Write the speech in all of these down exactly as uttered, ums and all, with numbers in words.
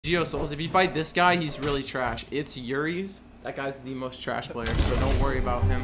Geo Souls, if you fight this guy, he's really trash. It's Yuri's. That guy's the most trash player, so don't worry about him.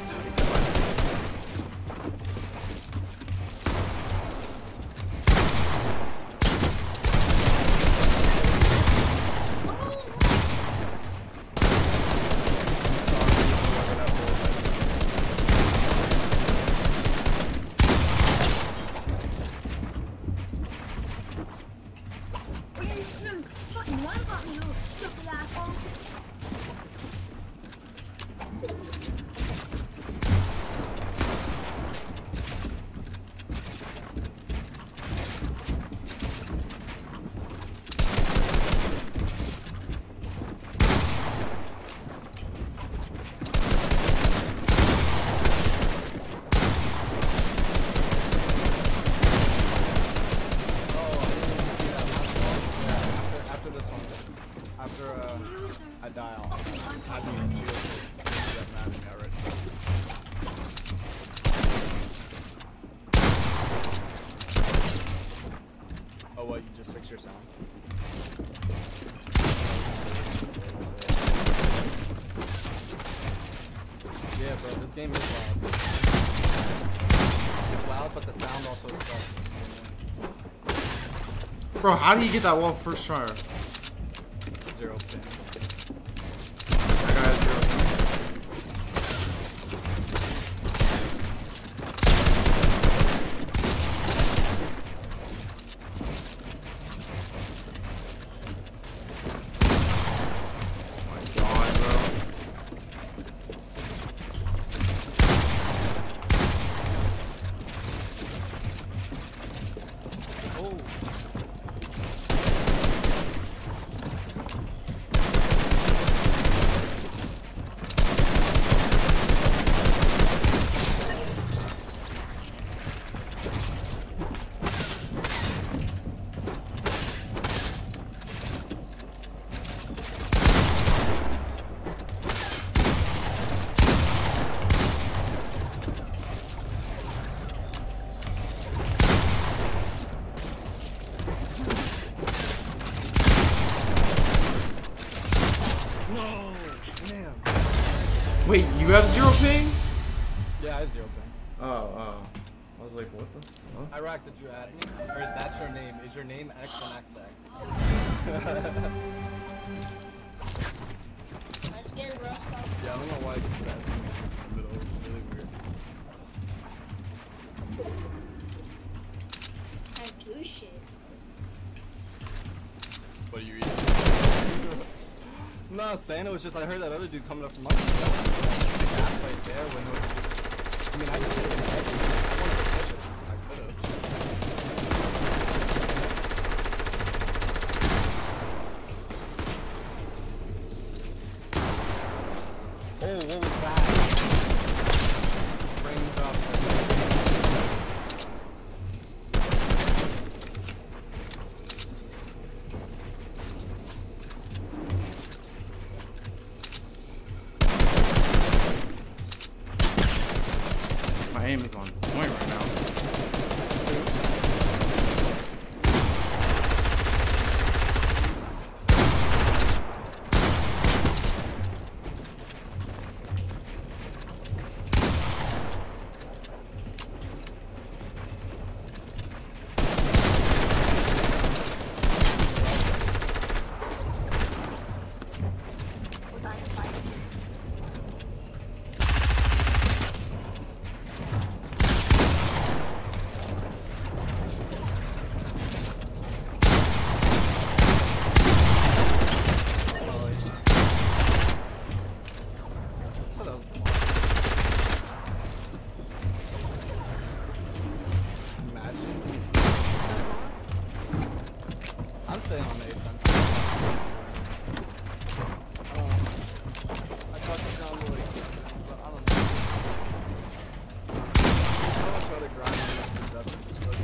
Oh, what? You just fix your sound? Yeah, bro, this game is loud. It's loud, but the sound also sucks. Bro, how do you get that wall first try? Zero ping. That guy has zero ping. No, damn. Wait, you have zero ping? Yeah, I have zero ping. Oh, oh. I was like, what the fuck? Iraq, did you add me? Or is that your name? Is your name X and X X? I'm scared, bro. Yeah, I don't know why he's asking me in the middle. It's really weird. I do shit. What are you eating? No, saying it was just I heard that other dude coming up from my gap right there when it was, I mean I just hit it in the head. I wanted to push it. I could've. Oh, what was that? Raindrops like that. My aim is on point right now. I'm staying on the eight cents. Um, I got it down to like, but I don't know. I'm gonna try to grind on this to seven. Just go to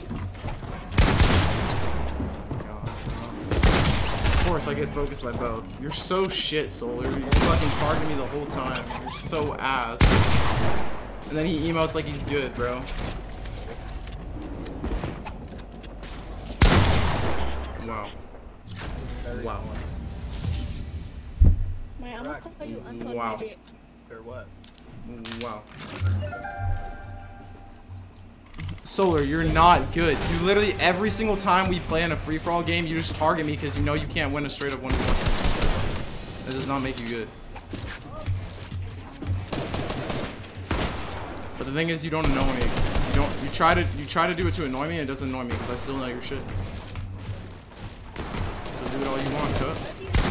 Of course, I get focused by both. You're so shit, Solar. You fucking targeted me the whole time. You're so ass. And then he emotes like he's good, bro. Wow. Very Wow. annoying. My, I'm gonna call you Anton Wow. Magic. Or what? Wow. Solar, you're not good. You literally, every single time we play in a free-for-all game, you just target me because you know you can't win a straight-up one v one. That does not make you good. But the thing is, you don't annoy me. You don't. You try to. You try to do it to annoy me, and it doesn't annoy me because I still know your shit. So do it all you want, cut.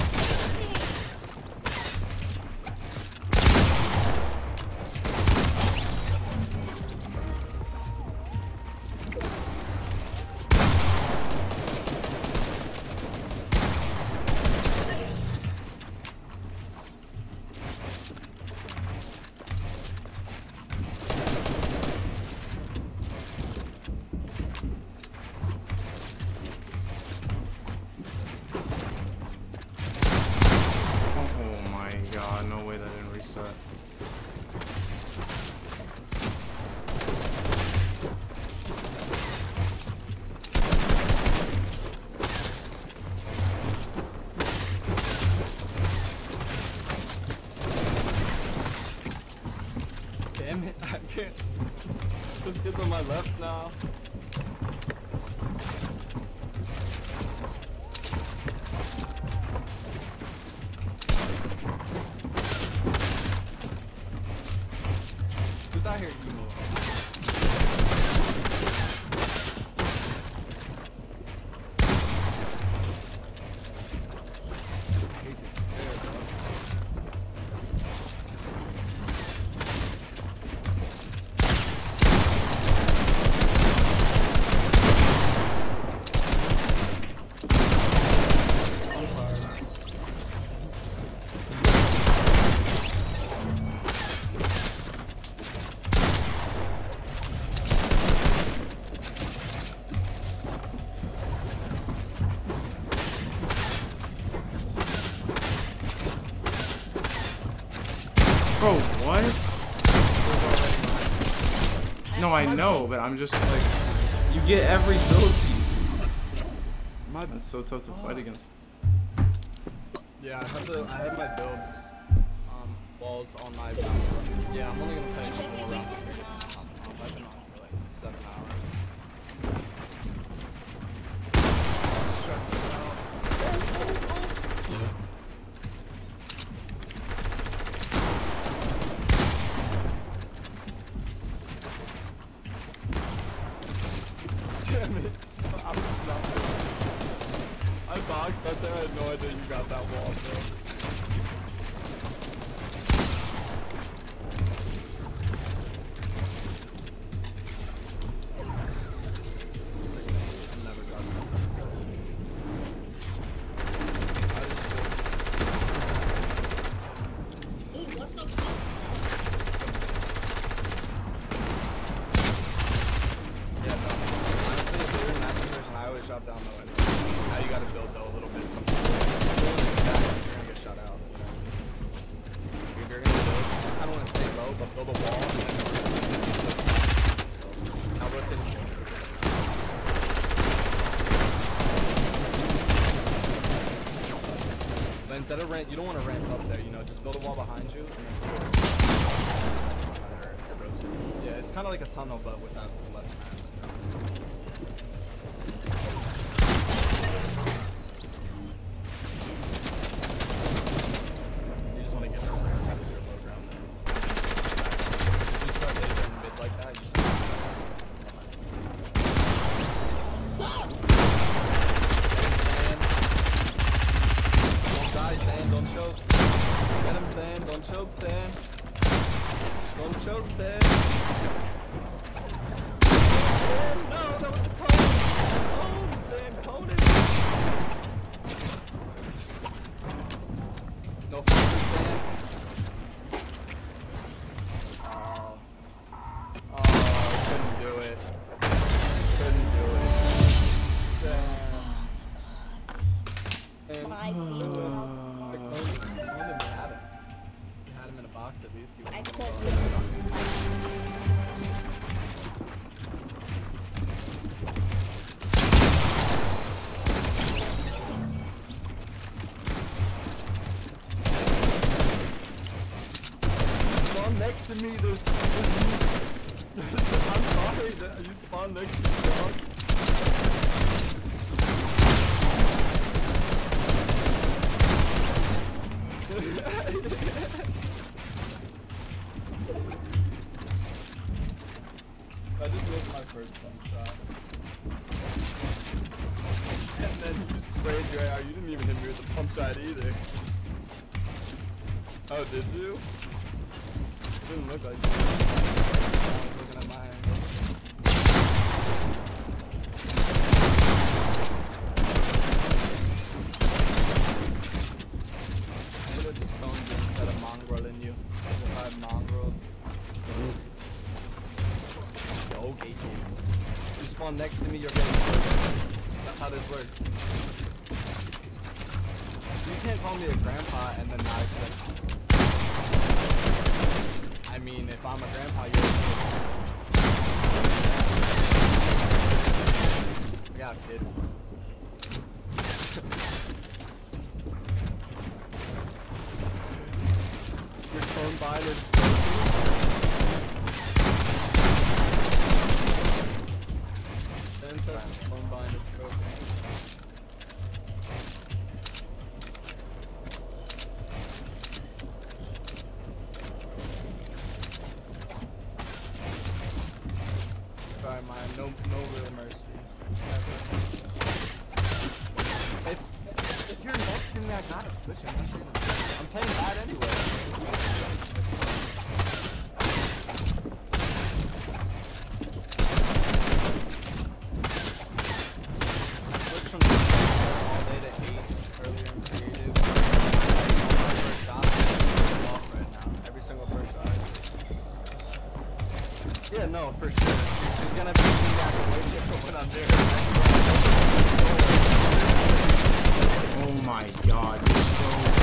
Damn it, I can't. This kid's on my left now. Who's out here emo? I hate this air, bro. Bro, what? No, I know, but I'm just like, you get every build piece. My That's so tough to fight against. Yeah, I have to. I have my builds, um, walls on my. Yeah, I'm only gonna finish one more round. Um, I've been on for like seven hours. Stressed out. Damn it! I was not doing it. I boxed up there. I had no idea you got that wall, bro. I'm sick of it. I'm never dropping this on skill. I just Yeah, no. Honestly, if you're in that position, I always shot down the window. Now you gotta build though a little bit. Something. You're gonna get shot out. If you're gonna build, you just kinda wanna stay low, but build a wall and then so, now rotate. But instead of ramp, you don't want to ramp up there, you know, just build a wall behind you and then yeah, it's kind of like a tunnel, but without less mass. You just want to get there where you're low ground there. If you start laser in mid like that, you just don't die, Sand, don't choke. Get him, Sand, don't choke, Sand. Don't choke, Sand. Sand, no, that was a cone. Cone, Sand, cone it. No focus, Sand. Oh. Oh, couldn't do it. Couldn't do it. Sand. Sand. My favorite. I cloned him. I cloned him and had him. You had him in a box at least. He was I in the cloned box. next to me. There's, there's I'm sorry that you spawned next to me, dog. I just missed my first pump shot. And then you sprayed your A R. You didn't even hit me with the pump shot either. Oh, did you? Didn't look like you. I was looking at my angle. I would have just phoned you instead of mongrel in you. If I had mongrel. Okay. You spawn next to me, you're getting hurt. That's how this works. You can't call me a grandpa and then not expect. I mean, if I'm a grandpa, you're a kid. I got a kid. Your phone bind is broken. Then says his phone bind is broken. Sorry, Maya, no, no real mercy. Never. If, if you're next to me, I gotta switch him. I'm playing bad anyway. I switched from all day to eight earlier in creative. My first shot is off right now. Every single first shot. Yeah, no, for sure. She's gonna be back away from when I'm there. Oh my god, you're so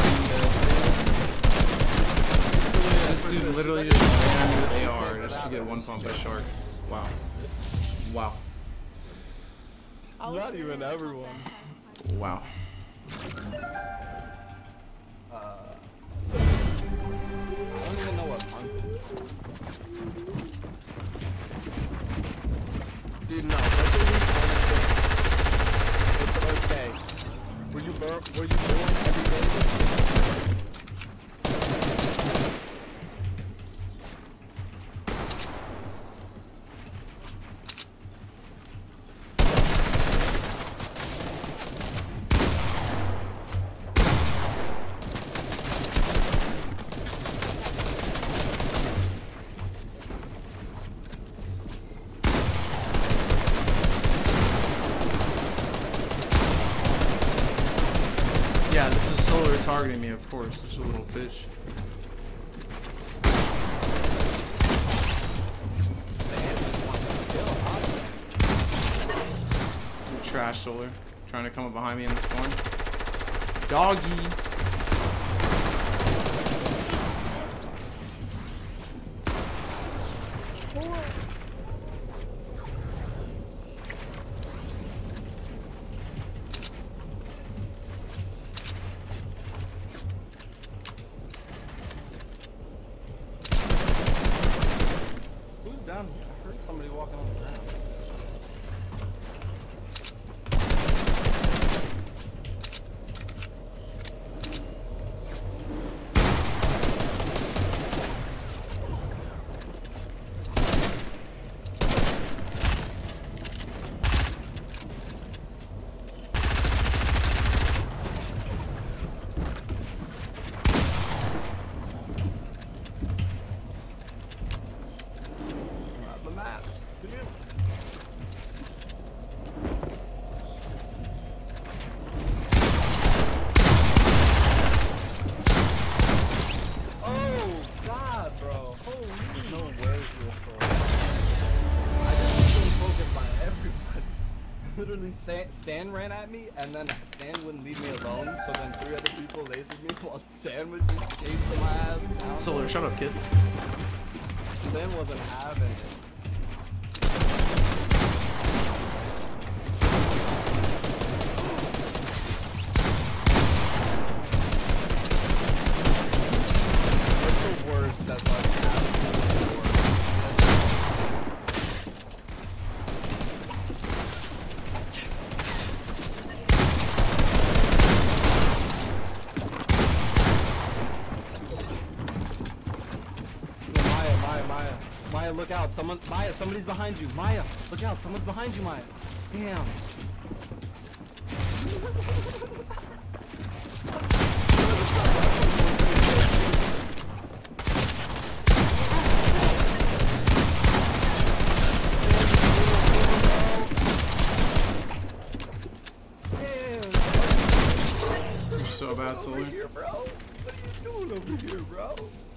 good. This dude literally just ran with A R just to get one pump by Shark. Wow. Wow. I was Not sitting even there everyone. Wow. Uh, I don't even know what punk is. Dude, no. It's okay. Were you born? Were you born every day? Yeah, this is Solar targeting me, of course. Such a little bitch. You trash, Solar. Trying to come up behind me in the storm. Doggy! Down here. I heard somebody walking on the ground. Literally, San, San ran at me, and then San wouldn't leave me alone, so then three other people lasered me while San was just chasing my ass down. Solar, shut up, kid. San wasn't having it. What's the worst that's like happened? Maya, look out. Someone, Maya, somebody's behind you. Maya, look out. Someone's behind you, Maya. Damn. You're so bad, Solar. Here, bro. What are you doing over here, bro?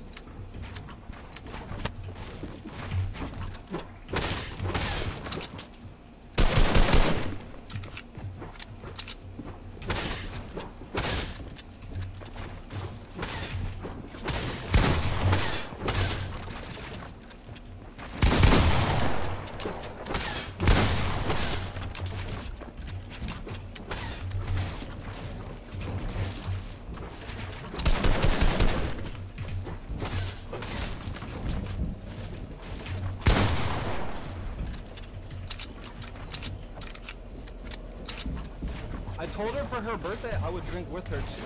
I told her for her birthday I would drink with her too.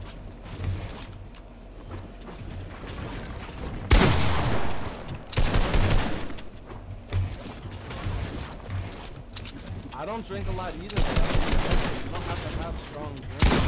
I don't drink a lot either. You don't have to have strong drinks.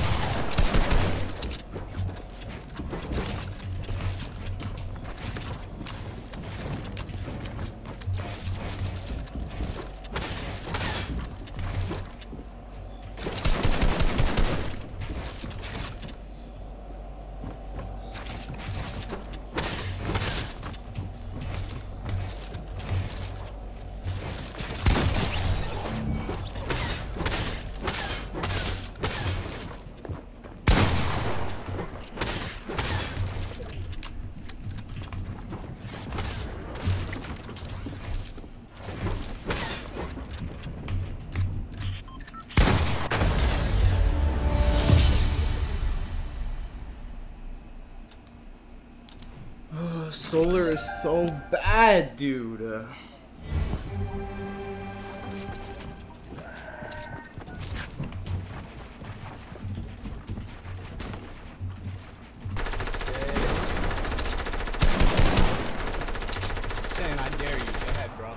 Solar is so bad, dude. Uh, Saying I dare you. Go ahead, bro.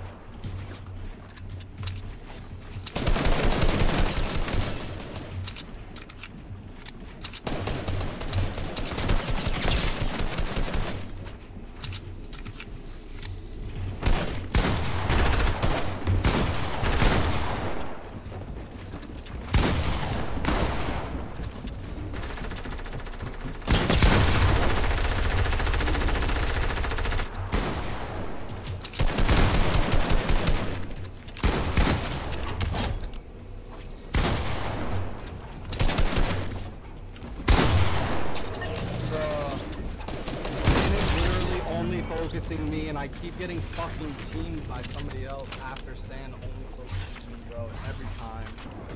Focusing me, and I keep getting fucking teamed by somebody else after Sand only focuses me, bro, every time.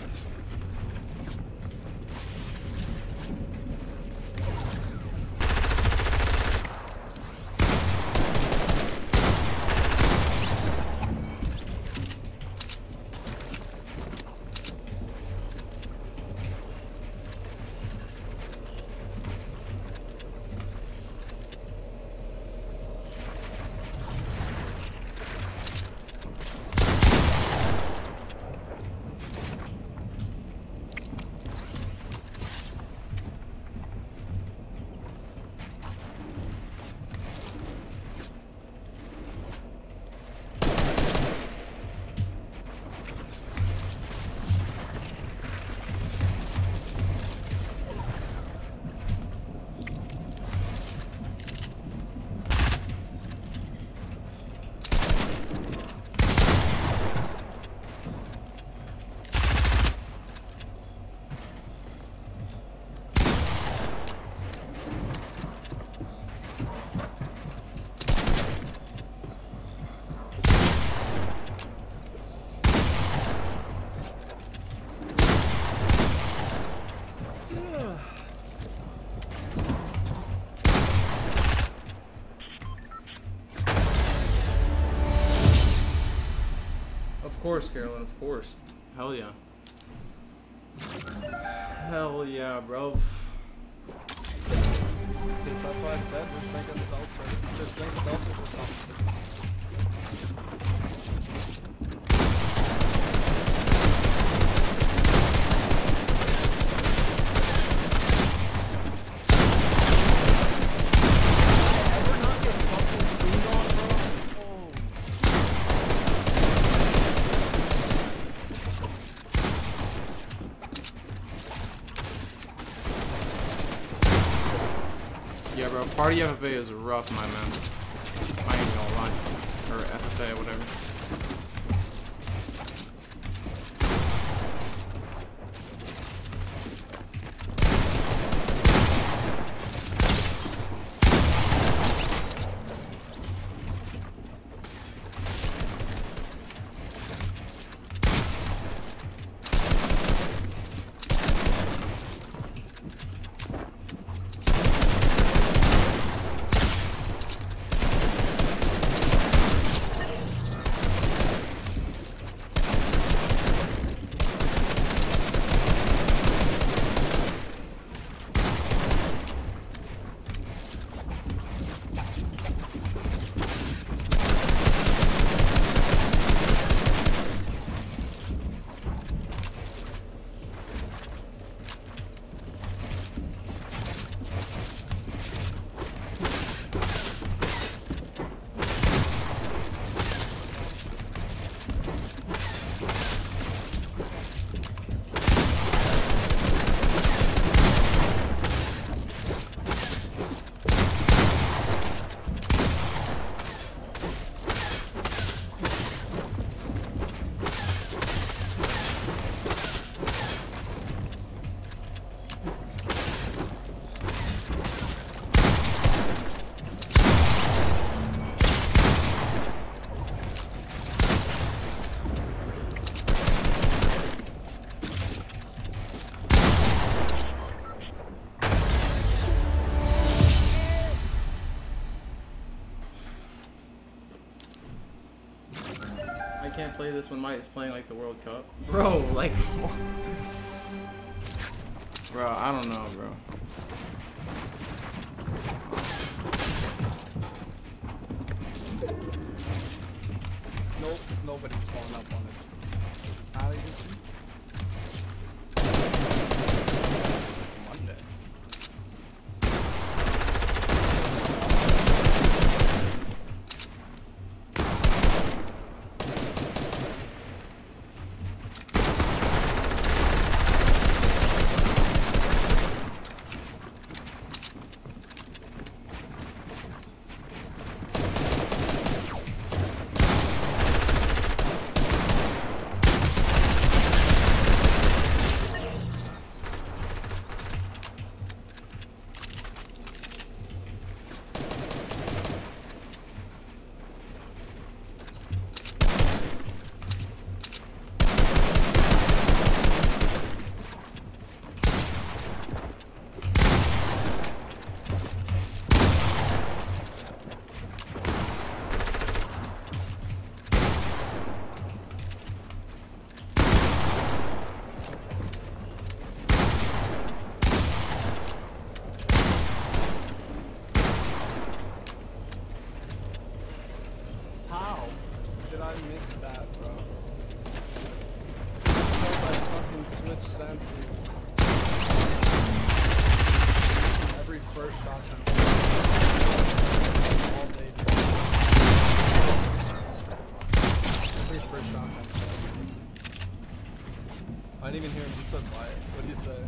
Of course, Carolyn, of course. Hell yeah. Hell yeah, bro. That's why I said just drink a seltzer. Just drink seltzer or something. Yeah, bro. Party F F A is rough, my man. I ain't gonna lie. Or F F A, whatever. I can't play this when Might is playing like the World Cup. Bro, like bro, I don't know, bro. Nope, nobody's falling up on it. It's not even it's Monday. I missed that, bro. I fucking switch senses. Every first shotgun. All day, dude. Every first shotgun. I didn't even hear him. He said quiet. What did he say?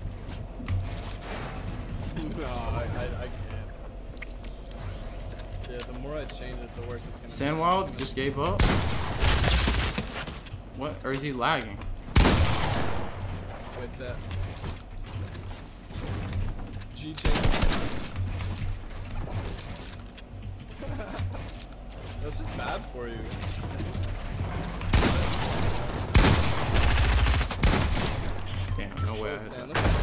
No, I, I, I can't. Yeah, the more I change it, the worse it's gonna Sandwild be. just gave up? What? Or is he lagging? What's that? G change. That's just bad for you. Damn, no way I hit Sam, that. look at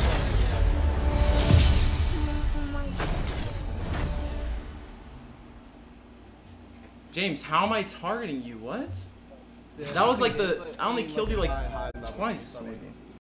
James, how am I targeting you? What? Yeah, That was like it's the- I only you killed you, look like, high, high level twice, stuff. maybe.